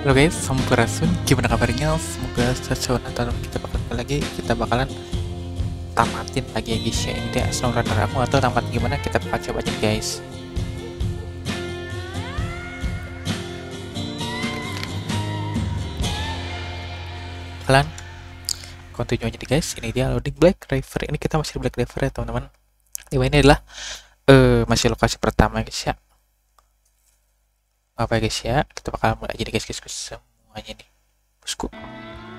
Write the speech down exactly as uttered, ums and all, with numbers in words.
Halo guys, Sampurasun. Gimana kabarnya? Semoga sesuatu Natal kita bakal lagi kita bakalan tamatin lagi ya guys ya. Ini dia SnowRunner aku atau tamat gimana kita bakal coba aja guys. Kalian continue aja nih guys. Ini dia loading Black River. Ini kita masih di Black River ya teman-teman. Ini adalah eh masih lokasi pertama guys ya. Apa ya guys ya? Kita bakal mulai aja nih guys, guys, guys semuanya nih. Bosku.